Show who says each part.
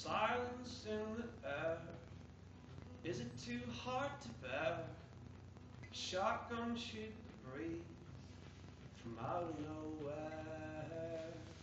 Speaker 1: silence in the air. Is it too hard to bear? Shotgun shoot the breeze from out of nowhere.